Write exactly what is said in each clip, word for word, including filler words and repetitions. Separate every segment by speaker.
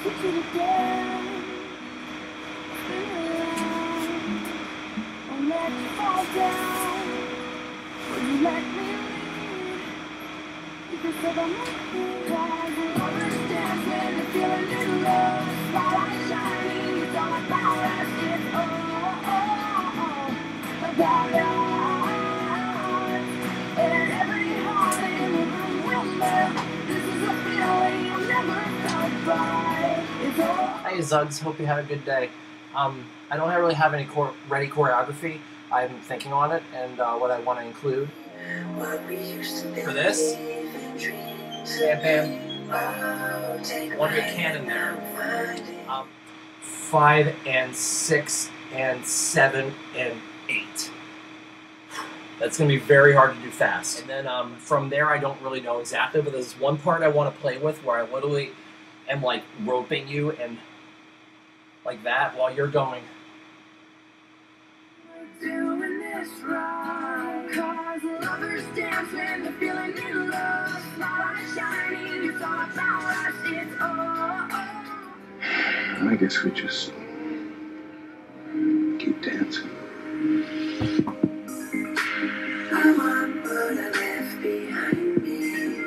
Speaker 1: teach you to dance. Spin around, won't let you fall down. Would you let me lead? You can step on my feet. Cause the lovers dance when they're feeling in love. Spotlight shining, it's all about us. It's all, all, all about us. And every heart in the room will know. This is a feeling you'll never felt by. It's all.
Speaker 2: Hey Zugs, hope you had a good day. Um, I don't really have any chor ready choreography. I'm thinking on it and uh, what I want to include. For this, bam bam, I want to do a canon there. Um, five and six and seven and eight. That's going to be very hard to do fast. And then um, from there, I don't really know exactly, but there's one part I want to play with where I literally am like roping you and like that while you're going.
Speaker 1: We're doing this right. Cause lovers dance when they're feeling in love. Spotlight shining, it's all about us. It's all.
Speaker 3: I guess we just keep dancing.
Speaker 1: I want what I left behind me.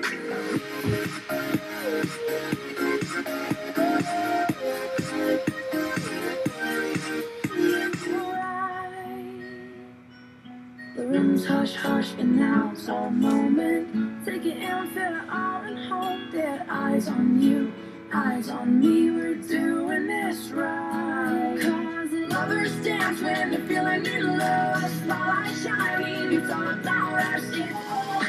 Speaker 1: The room's hush hush and now it's our moment. Take it in, feel it all and hold it. Eyes on you, eyes on me. We're doing this right. Cause lovers dance when they're feeling in love. Spotlight shining, it's all about us. It's all.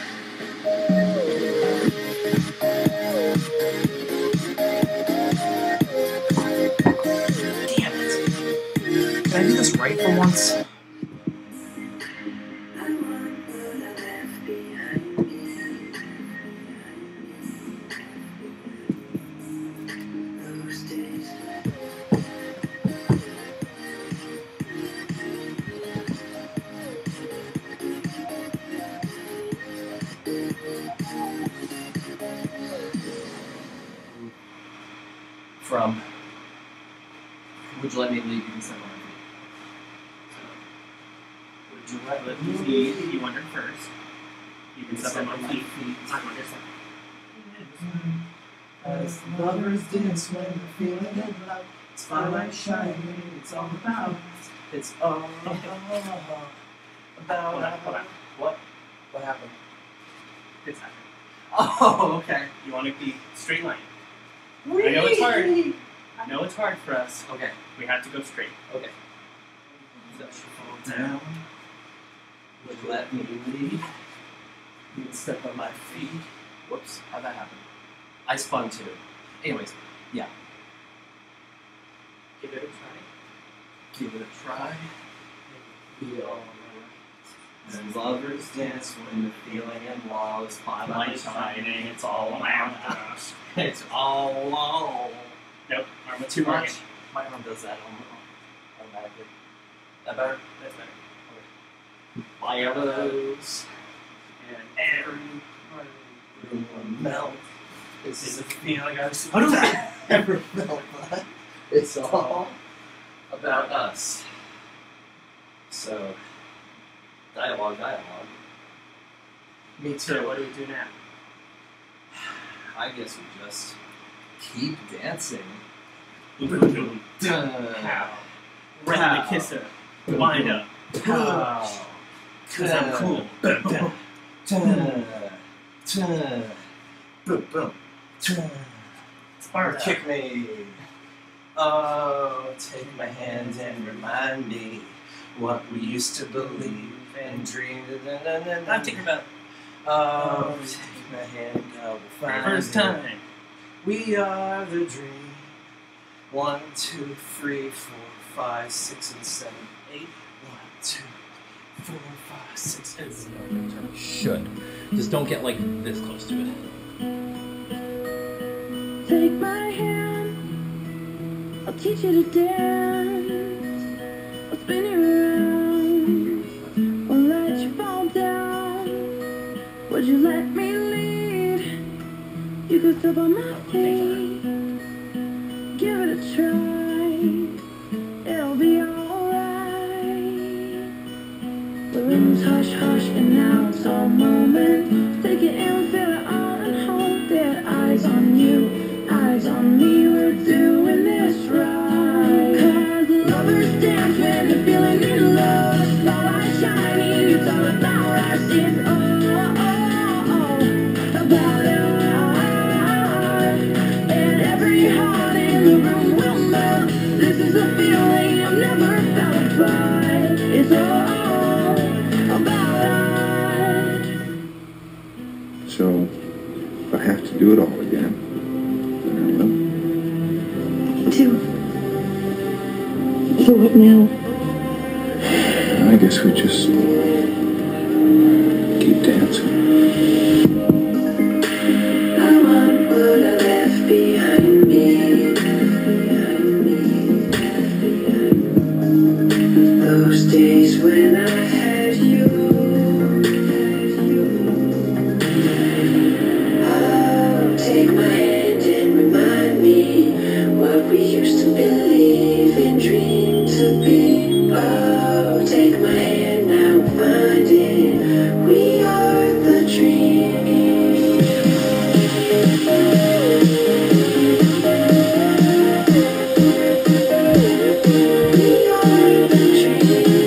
Speaker 2: Damn it. Can I do this right for once? From would you let me leave? You can step on my feet. Would you let,
Speaker 4: Let me lead. You wondered first. You can step on my feet. I'm on your second.
Speaker 2: As lovers dance when they're feeling in love, spotlight shining, it's all about. It's all about.
Speaker 4: Hold on, hold on.
Speaker 2: What? What happened?
Speaker 4: It's happening.
Speaker 2: Oh, okay.
Speaker 4: You want to be straight line. I know it's hard. I know it's hard for us.
Speaker 2: Okay.
Speaker 4: We have to go straight.
Speaker 2: Okay. Let you fall down. Would you let me lead? You can step on my feet. Whoops, how'd that happen? I spun too. Anyways, yeah.
Speaker 4: Give it a try.
Speaker 2: Give it a try. Be all right. And lovers dance when the feeling in love. Spotlight shining, it's all around us. It's all alone.
Speaker 4: Nope. Arm with
Speaker 2: Too
Speaker 4: target.
Speaker 2: much. My arm does that automatically. That better?
Speaker 4: That's better.
Speaker 2: Fireworks.
Speaker 4: And every
Speaker 2: Room will melt. This is a feeling I've seen.
Speaker 4: What is that?
Speaker 2: Ever felt that? It's all about us. So, dialogue, dialogue. Me too.
Speaker 4: So what do we do now?
Speaker 2: I guess we just keep dancing.
Speaker 4: Boom.
Speaker 2: Dun.
Speaker 4: Pow. Ready to kiss her. Wind up.
Speaker 2: Pow.
Speaker 4: Cause I'm cool.
Speaker 2: Dun. Dun. Dun. Boom, boom. Dun.
Speaker 4: Sparta.
Speaker 2: Kick me. Oh, take my hand and remind me what we used to believe and dream.
Speaker 4: I'm thinking about
Speaker 2: Oh, take my hand, go we'll find
Speaker 4: first
Speaker 2: it.
Speaker 4: time.
Speaker 2: We are the dream. One, two, three, four, five, six, and seven, eight. One, two, four, five, six, and seven. Should. Just don't get like this close to it.
Speaker 1: Take my hand, I'll teach you to dance. I'll spin you around, won't let you fall down. Would you let me lead? You could step on my feet. room's hush hush and now it's all moment. Take it in, feel it all and hold it. Eyes on you, eyes on me, we're doing this right. Cause the lovers dance when they're feeling in love. Spotlight shining, it's all about us. It's all, all, all about us. And every heart in the room will melt. This is a feeling I've never felt, but it's all about us.
Speaker 3: So, if I have to do it all again, then I will.
Speaker 1: Do so what now?
Speaker 3: I guess we just keep dancing.
Speaker 1: I want what I left behind me. Those days when I had you. Oh, take my hand and remind me what we used to believe and dream to be. Oh, take my hand now, find it. We are the dream. We are the dream.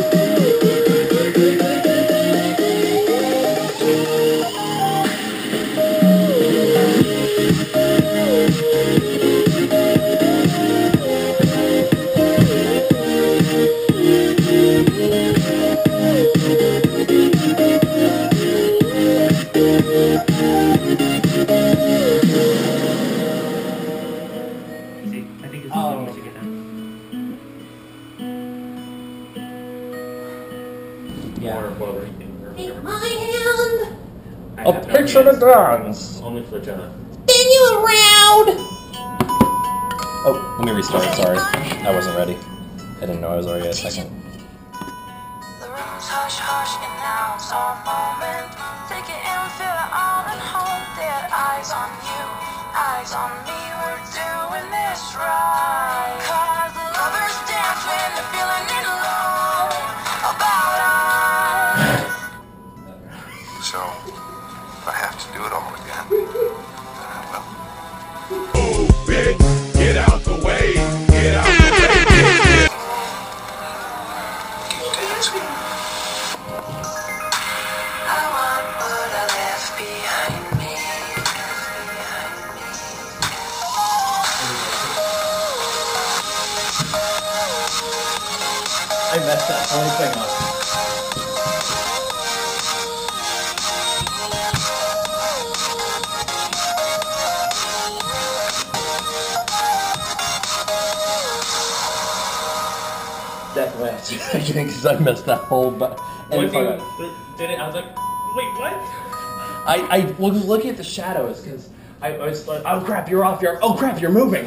Speaker 4: See, I think it's
Speaker 2: Oh.
Speaker 4: when we should get down.
Speaker 2: Yeah.
Speaker 4: Or what were you thinking? Or
Speaker 5: Take
Speaker 4: whatever.
Speaker 5: my hand,
Speaker 4: I
Speaker 2: A
Speaker 4: have no
Speaker 2: picture to
Speaker 4: hands.
Speaker 2: dance.
Speaker 4: Only for Jenna.
Speaker 5: spin you around.
Speaker 6: Oh, let me restart. Sorry, I wasn't ready. I didn't know I was already at a second.
Speaker 1: The room's hush hush and now it's our moment. Take it in, feel it all and hold it. Eyes on you, eyes on me, we're doing this right. Cause the lovers dance when they're feeling in love about us.
Speaker 3: So, if I have to do it all again, then I will.
Speaker 7: Get out the way. Get out the way.
Speaker 3: Keep dancing.
Speaker 1: I want what I left behind me. Behind me.
Speaker 2: I messed that whole thing up. Definitely have to again because I messed that whole. But
Speaker 4: One thing did it, I was like, wait, what?
Speaker 2: I I was looking at the shadows because I, I was like, oh crap, you're off. You're oh crap, you're moving.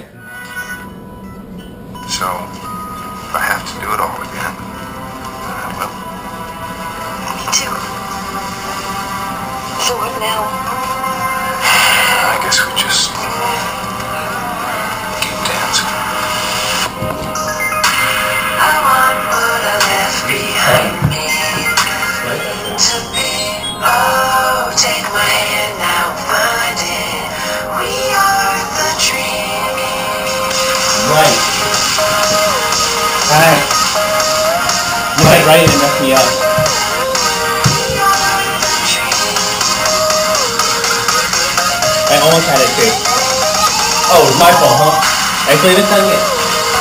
Speaker 3: So, if I have to do it all again, then I will.
Speaker 1: Me too. So what now?
Speaker 3: I guess we just keep dancing.
Speaker 1: I want what I left behind me to be. Oh, take my hand now, find it. We are the dream.
Speaker 2: Right. Alright. Right, right, and messed me up.
Speaker 1: We are the dream.
Speaker 2: I almost had it too. Oh, it was my fault, huh? Actually, this time again.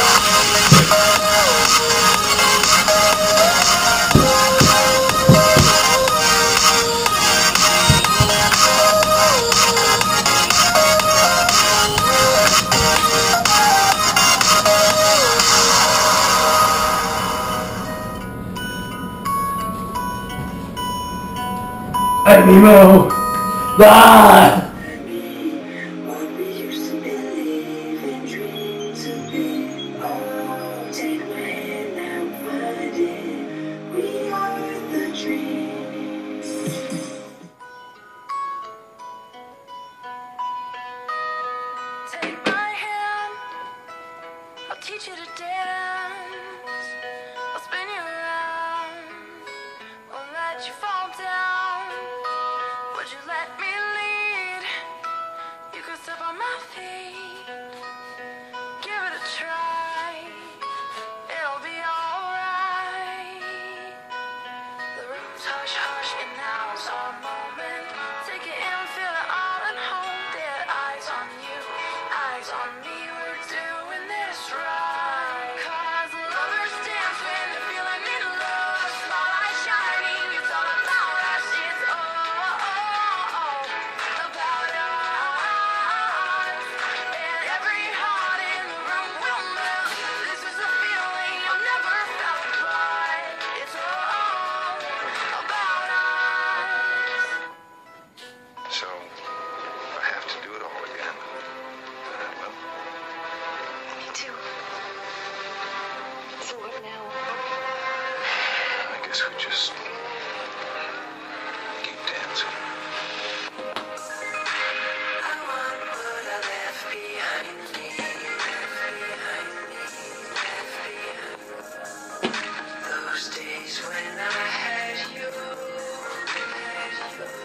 Speaker 2: Hey, Nemo! Ah!
Speaker 1: What we used to believe and dream to be. Oh, take my hand now, find it. We are the dreams. Take my hand, I'll teach you to dance. I'll spin you around. We'll hands on me, we're doing this right. Cause lovers dance when they're feeling in love. Spotlight shining, it's all about us. It's all about us. And every heart in the room will melt. This is a feeling I've never felt, but it's all about us.
Speaker 3: So, I have to do it all again. And I will.
Speaker 1: Me too. So what now?
Speaker 3: I guess we just keep dancing.
Speaker 1: I want what I left behind me. Left behind me. Left behind. Those days when I had you. Had you.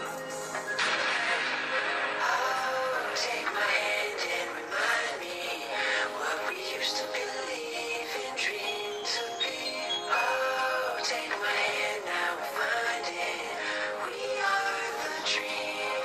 Speaker 1: Oh, take my hand and remind me what we used to believe and dream to be. Oh, take my hand, now we're finding we are the dream.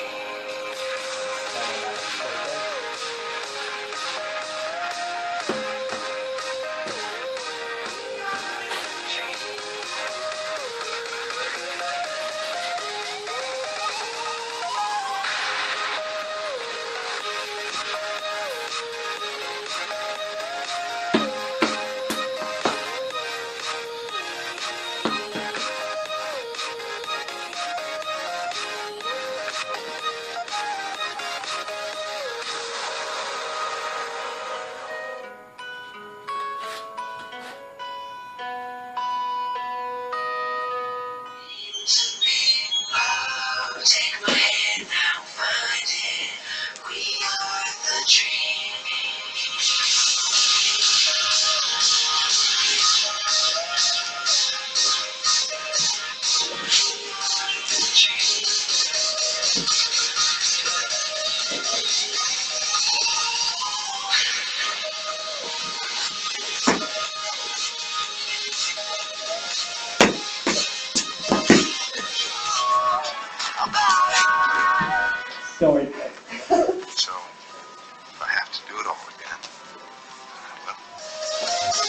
Speaker 1: Oh, take my hand, now find it. We are the dream.
Speaker 4: Sorry.
Speaker 3: So, I have to do it all again. And I will.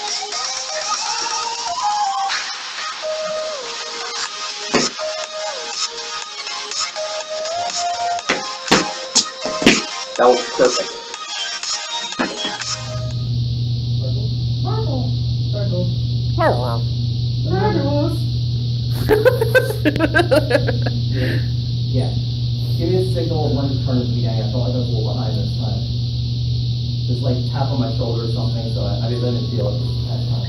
Speaker 2: That was perfect. Yeah. Give me a signal of when to turn to the beginning. I felt like I was a little behind this time. Just like tap on my shoulder or something, so I, I didn't feel it that time.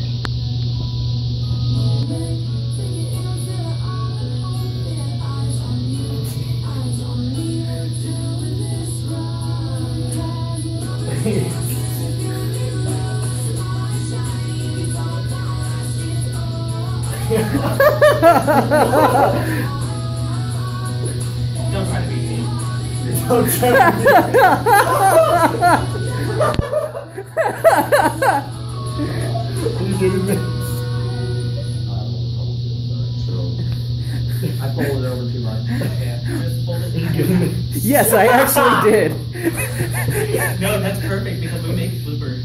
Speaker 4: Don't try to beat me.
Speaker 2: Don't try to be- Are you kidding me? I folded it over too much.
Speaker 4: Yeah, just hold it.
Speaker 2: Are you kidding me?
Speaker 8: Yes, I actually did.
Speaker 4: No, that's perfect because we make blooper.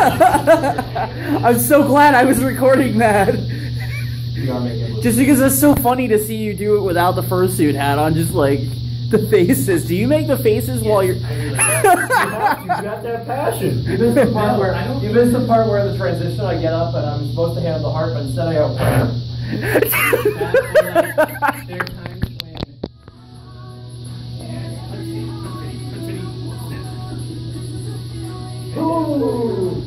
Speaker 8: I'm so glad I was recording that.
Speaker 2: You are making it.
Speaker 8: Just because it's so funny to see you do it without the fursuit hat on, just like the faces. Do you make the faces while you're?
Speaker 2: You got that passion. You missed the part where you missed the part where the transition. I get up and I'm supposed to handle the harp, but instead I go.
Speaker 4: There are times when. Yeah, pretty, pretty, pretty.
Speaker 2: Ooh.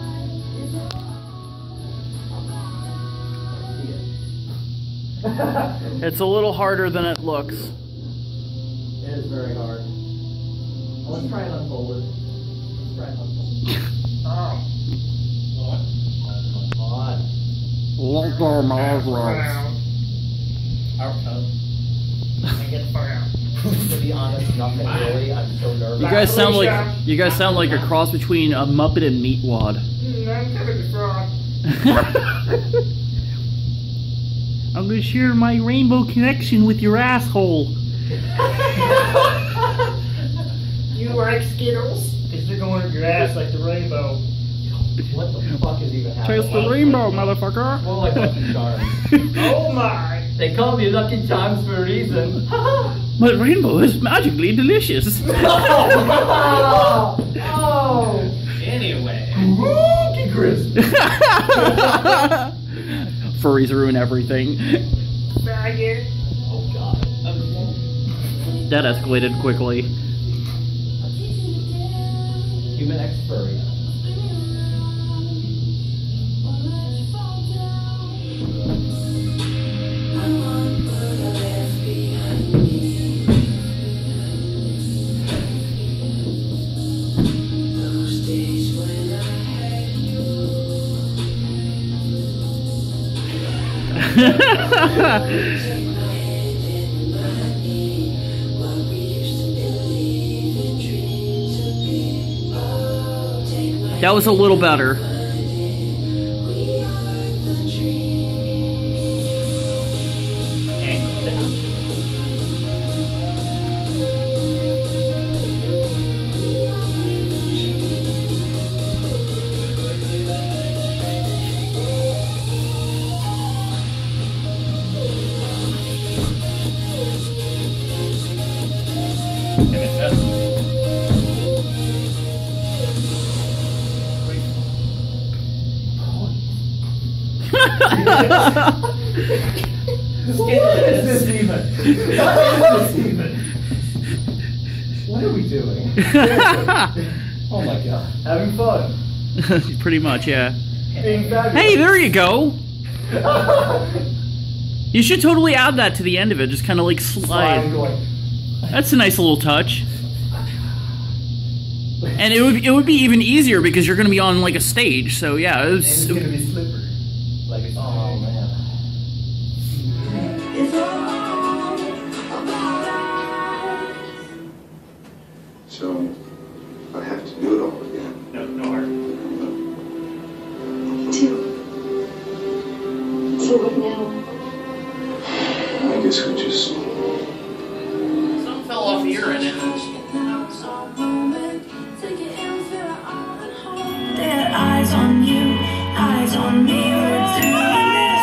Speaker 8: It's a little harder than it looks.
Speaker 2: It is very hard. Let's try and unfold it. Let's try and unfold it. Oh. Come on.
Speaker 8: Let go of my eyebrows.
Speaker 4: I get far out.
Speaker 2: To be honest, nothing really. I'm so nervous.
Speaker 8: You guys sound like you guys sound like a cross between a Muppet and Meatwad.
Speaker 4: I'm Kevin the Frog.
Speaker 8: I'm gonna share my rainbow connection with your asshole.
Speaker 4: You like Skittles? Because
Speaker 9: They're going up your ass like the rainbow.
Speaker 2: What the fuck is even happening?
Speaker 8: Chase the rainbow, motherfucker.
Speaker 2: More like Lucky Charms.
Speaker 9: Oh my!
Speaker 2: They call me Lucky Charms for a reason.
Speaker 8: My rainbow is magically delicious.
Speaker 2: oh, oh. Anyway. Cookie crisp.
Speaker 8: Furries ruin everything.
Speaker 9: Faggot.
Speaker 2: Oh god.
Speaker 8: That escalated quickly.
Speaker 2: Human X furry.
Speaker 8: That was a little better.
Speaker 2: What is this even? What is this even? What are we doing? Oh my god. Having fun.
Speaker 8: Pretty much, yeah.
Speaker 2: Being fabulous.
Speaker 8: Hey, there you go. You should totally add that to the end of it. Just kind of like slide. That's a nice little touch. And it would it would be even easier because you're gonna be on like a stage. So yeah, it was.
Speaker 2: And it's gonna be slippery. Like it's, oh man.
Speaker 1: It's all about us.
Speaker 3: So, I have to do it all again.
Speaker 9: No, no heart.
Speaker 1: Two. So what now?
Speaker 3: I guess we just...
Speaker 4: Some fell off here and it
Speaker 1: Their eyes on you, eyes on me, we're doing this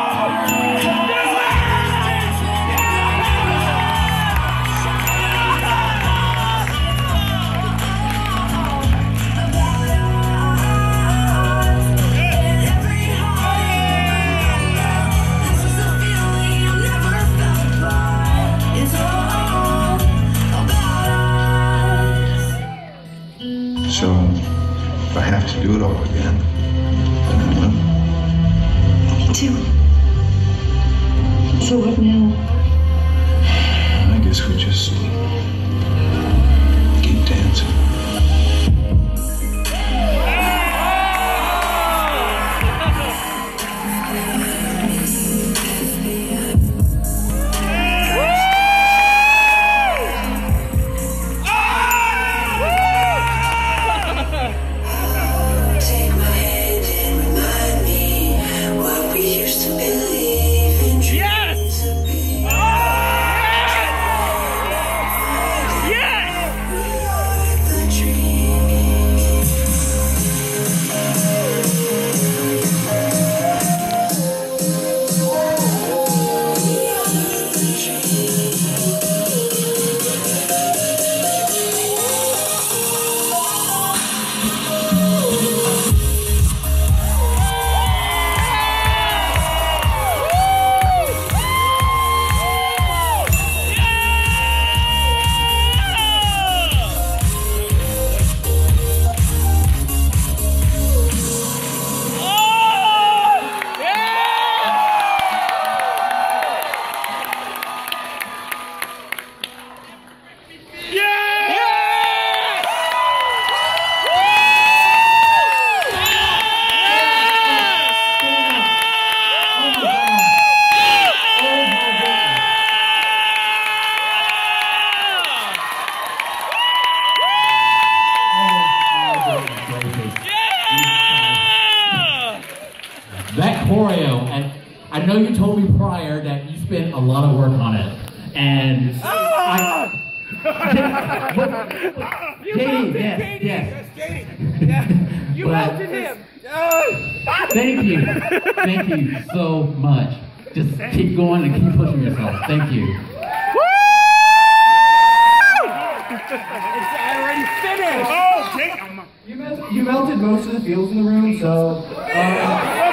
Speaker 3: So, if I have to do it all again, then I will.
Speaker 1: Two. So what now?
Speaker 3: I guess we just keep dancing.
Speaker 4: that choreo, and I know you told me prior that you spent a lot of work on it, and I,
Speaker 10: You Katie, yes,
Speaker 1: Katie.
Speaker 10: yes.
Speaker 1: Katie. Yeah. You
Speaker 10: But-
Speaker 1: melted him. Oh.
Speaker 10: Thank you. Thank you so much. Just keep going and keep pushing yourself. Thank you.
Speaker 1: It's already finished.
Speaker 9: Oh, damn.
Speaker 10: You melted, you melted most of the feels in the room, so uh,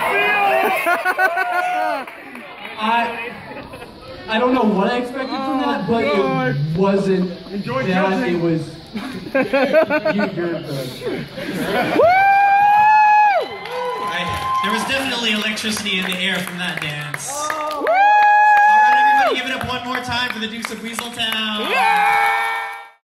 Speaker 10: I I don't know what I expected from that, but it wasn't
Speaker 9: Enjoy
Speaker 10: that.
Speaker 9: judging.
Speaker 10: It was you, you're good.
Speaker 11: I, there was definitely electricity in the air from that dance. All right, everybody, give it up one more time for the Dooks of Weaseltown.
Speaker 1: Yeah!